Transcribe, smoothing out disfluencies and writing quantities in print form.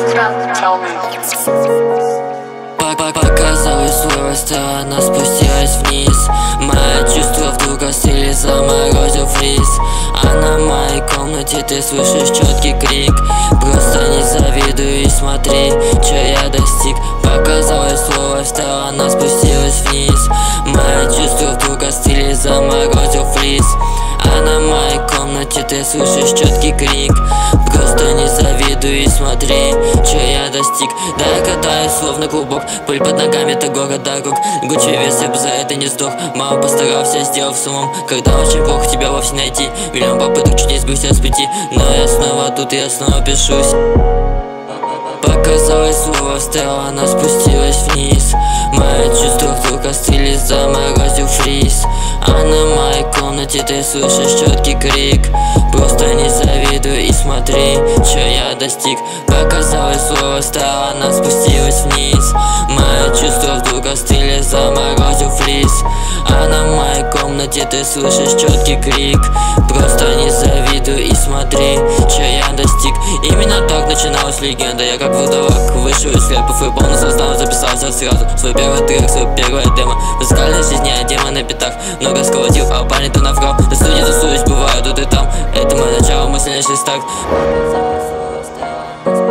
Показалось свой LifeStyle, она спустилась вниз. Мои чувства вдруг остыли, заморозил фриз. А на моей комнате ты слышишь четкий крик. Просто не завидуй и смотри, что я достиг. Показалось свой LifeStyle, она спустилась вниз. Мои чувства вдруг остыли, заморозил фриз. А на моей комнате ты слышишь четкий крик. Просто не завидуй и смотри, что я достиг. Да, я катаюсь словно клубок, пыль под ногами, это город дорог. Гуччи вес, я бы за это не сдох. Мало постарался, сделав с умом. Когда очень плохо, тебя вовсе найти. Миллион попыток, чуть не сбился с пути. Но я снова тут, я снова пишусь. Показалось свой LifeStyle, она спустилась вниз. Мои чувства вдруг остыли, заморозил фриз. А на моей комнате ты слышишь четкий крик. Просто не завидуй и смотри, что я достиг. Показалось свой LifeStyle, она спустилась вниз. Мои чувства вдруг остыли, заморозил фриз. А на моей комнате ты слышишь четкий крик. Просто не завидуй и смотри, что я достиг. Именно так начиналась легенда. Я как вдовак вышел из рэпов и полный состав записался сразу. Свой первый трек, свой первое демо. Музыкальная жизнь, я демон на битах. Много сколотил, а парень ты наврал. На студии тусуюсь, бываю тут и там. Это мое начало, мой сильнейший старт.